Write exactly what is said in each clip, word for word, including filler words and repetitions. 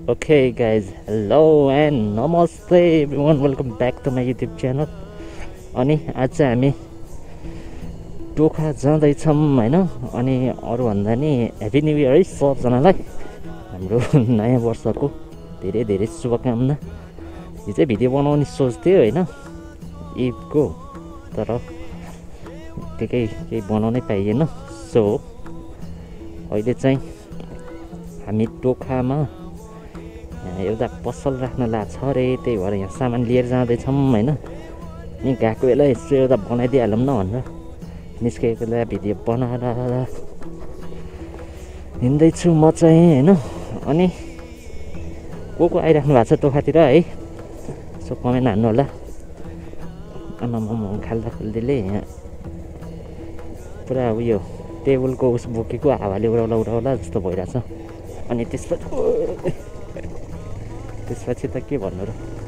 Okay, guys, hello and namaste everyone. Welcome back to my YouTube channel. अनि आज चाहिँ हामी टोखा जाँदैछौँ हैन। अनि अरूभन्दा नि ह्याप्पी न्यू इयर है सबजनालाई। हाम्रो नयाँ वर्षको धेरै धेरै शुभकामना। यो चाहिँ भिडियो बनाउने सोच्थ्यो हैन ईदको, तर त्यही केही बनाउनै पाइएन। सो अहिले चाहिँ हामी टोखामा एउटा पसल राख्न लाग्छ अरे, त्यही भएर यहाँ सामान लिएर जाँदैछौँ हैन। अनि गएको बेला यसो एउटा बनाइदिइहालौँ न भनेर निस्केको बेला भिडियो बनाएर हिँड्दैछु म चाहिँ हैन। अनि को को आइराख्नु भएको छ टोखातिर है, यसो कमेन्ट हान्नु होला। आमामा खाल्दा खुल्दीले यहाँ पुरा उयो टेबलको उस बोकेको हावाले उडाउला उडाउला जस्तो भइरहेछ। अनि त्यसपछि त्यसपछि त के भन्नु र।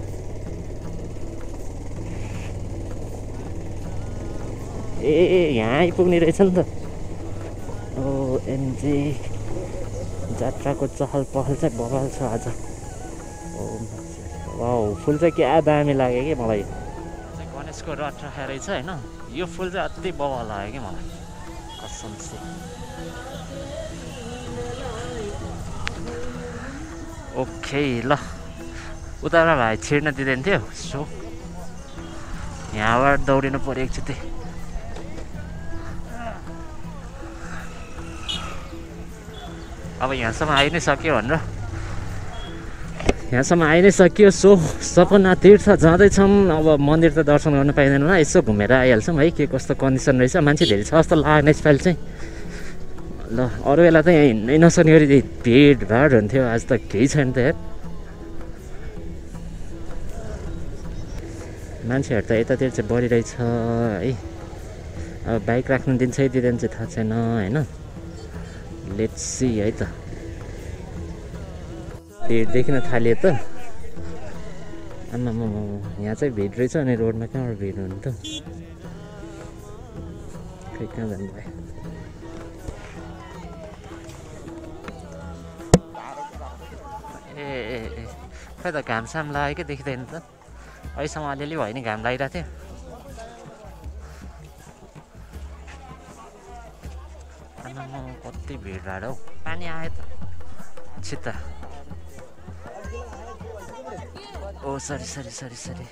ए यहाँ आइपुग्ने रहेछ नि त। ओ एमजी जात्राको चहल पहल चाहिँ बवाल छ आज। ओ वाउ, फुल चाहिँ क्या दामी लाग्यो कि मलाई। गणेशको रथ राखेर रहेछ हैन, यो फुल चाहिँ अति बवाल लाग्यो कि मलाई कसम से। ओके ल, उताबाट भाइ छिर्न दिँदैन थियो। सो यहाँबाट दौडिनु पऱ्यो एकचोटि। अब यहाँसम्म आइ नै सक्यो भनेर यहाँसम्म आइ नै सक्यो। सो सपनातीर्थ जाँदैछौँ। अब मन्दिर त दर्शन गर्न पाइँदैन होला, यसो घुमेर आइहाल्छौँ है। के कस्तो कन्डिसन रहेछ, मान्छे धेरै छ जस्तो लाग्ने यसपालि चाहिँ। ल अरू बेला त यहाँ हिँड्नै नसक्ने गरी भिडभाड हुन्थ्यो, आज त केही छैन त यार। मान्छेहरू त यतातिर चाहिँ बढिरहेछ है। अब बाइक राख्नु दिन्छ है दिँदैन चाहिँ थाहा छैन होइन। लेट्स सी है त। भिड देखिन थाल्यो त। आमामा यहाँ चाहिँ भिड रहेछ। अनि रोडमा कहाँबाट भिड हुनु त, खै कहाँ जानुभयो। ए ए ए खै त घामसाम लाग्यो कि देखिँदैन त। अहिलेसम्म अलिअलि भयो नि घाम लागिरहेको थियो। आमामा कति भिडभाड हौ। पानी आयो त छिट्टा। ओ सरी सरी सरी सरी।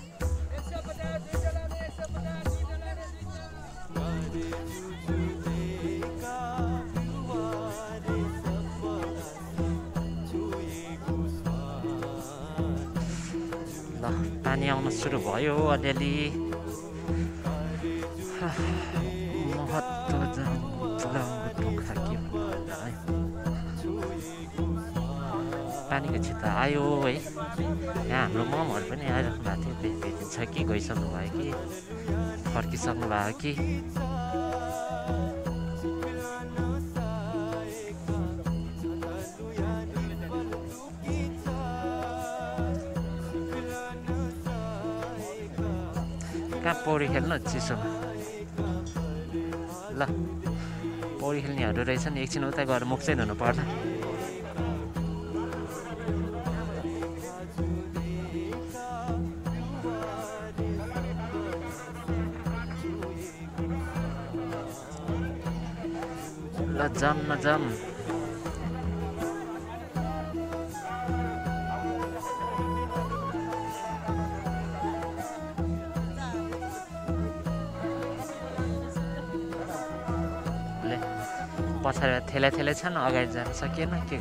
ल पानी आउन सुरु भयो अलिअलि। महत्त्व टोखा के भन्नु है। पानीको छिट्टा आयो है। यहाँ हाम्रो ममहरू पनि आइराख्नु भएको थियो। भेटिन्छ कि गइसक्नु भयो कि फर्किसक्नु भयो कि। कहाँ पौडी खेल्नु चिसोमा। ल पौडी खेल्नेहरू रहेछन्, एकछिन उता गएर मुख चाहिँ धुनु पर्ला। ल जाम न जाम। पछाडि थेला थेला छन्, अगाडि जान सकिएन के।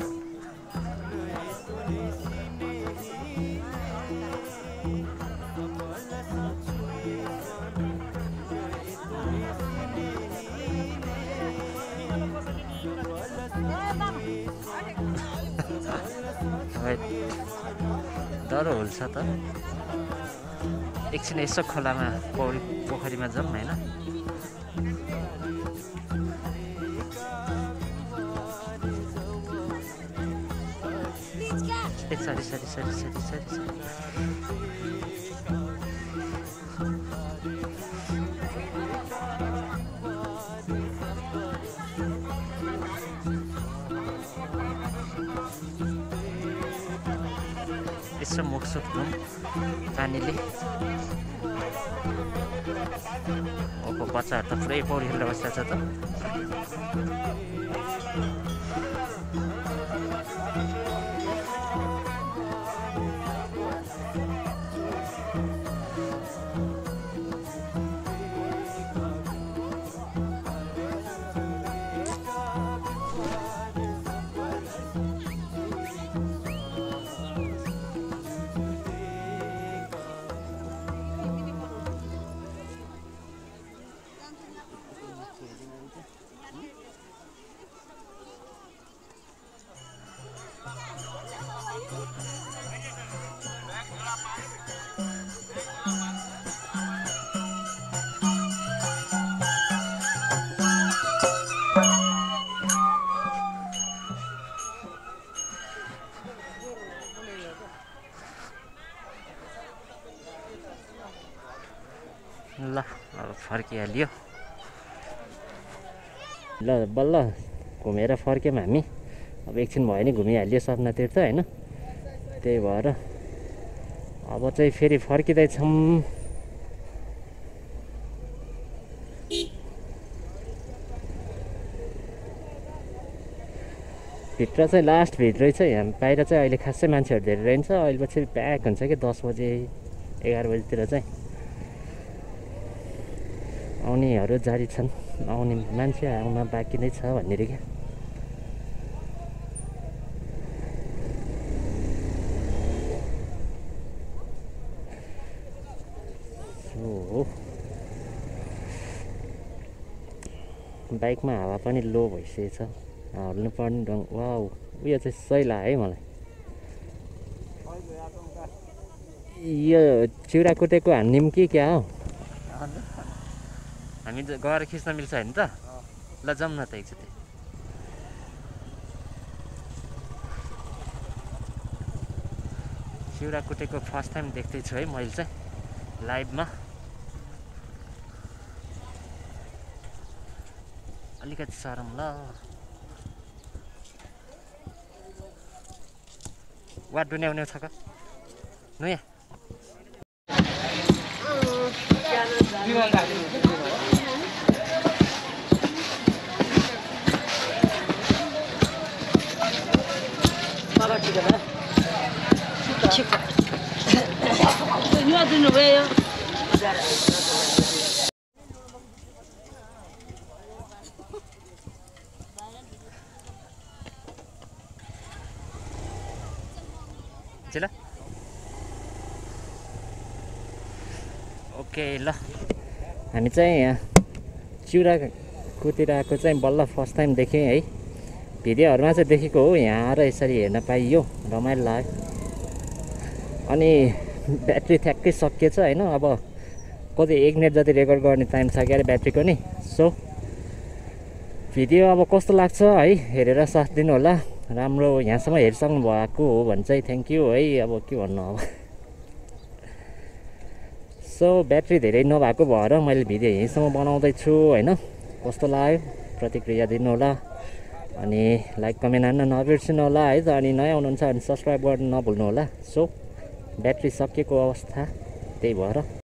डर हुन्छ त। एकछिन यसो खोलामा पौडी पोखरीमा जाउँ होइन। Sorry sorry sorry sorry sorry sorry. यसो मुखसुख धुम पानीले। ओको बच्चाहरू त पुरै पौडी खेलेर बसिरहेको छ त। ल अब फर्किहाल्यो। ल बल्ल घुमेर फर्क्यौँ हामी। अब एकछिन भयो नि घुमिहाल्यो सपनातीर्थ होइन। त्यही भएर अब चाहिँ फेरि फर्किँदैछौँ। भित्र चाहिँ लास्ट भिड रहेछ। यहाँ बाहिर चाहिँ अहिले खासै मान्छेहरू धेरै रहन्छ। अहिले पछि प्याक हुन्छ कि दस बजे एघार बजीतिर चाहिँ आउनेहरू जारी छन्। आउने मान्छे आउन बाँकी नै छ भन्ने रे क्या। सो बाइकमा हावा पनि लो भइसकेको छ। हल्नु पर्ने ढङ वाउ उयो चाहिँ सही लाग्यो है मलाई। यो चिउरा कुटेको हान्दिउँ कि क्या हो? हामी गएर खिच्न मिल्छ होइन त? ल जाउँ न त एकचोटि। चिउरा कुटेको फर्स्ट टाइम देख्दैछु है मैले चाहिँ लाइभमा। अलिकति सरम ल। वा डुन्याउने छ का नुया ल ओके ल हामी चाहिँ यहाँ चिउरा कुटिरहेको चाहिँ बल्ल फर्स्ट टाइम देखेँ है। भिडियोहरूमा चाहिँ देखेको हो, यहाँ आएर यसरी हेर्न पाइयो, रमाइलो लाग्यो। अनि ब्याट्री ठ्याक्कै सकिएछ होइन। अब कति एक मिनट जति रेकर्ड गर्ने टाइम छ क्या ब्याट्रीको नि। सो भिडियो अब कस्तो लाग्छ है हेरेर साथ दिनु होला। राम्रो यहाँसम्म हेरिसक्नु भएको हो भने चाहिँ थ्याङ्क यू है। अब के भन्नु अब। सो ब्याट्री धेरै नभएको भएर मैले भिडियो यहीँसम्म बनाउँदैछु होइन। कस्तो लाग्यो प्रतिक्रिया दिनु होला। अनि लाइक कमेन्ट हान्न नबिर्सिनु होला है त। अनि नयाँ हुनुहुन्छ भने सब्सक्राइब गर्नु नभुल्नु होला। सो ब्याट्री सकिएको अवस्था त्यही भएर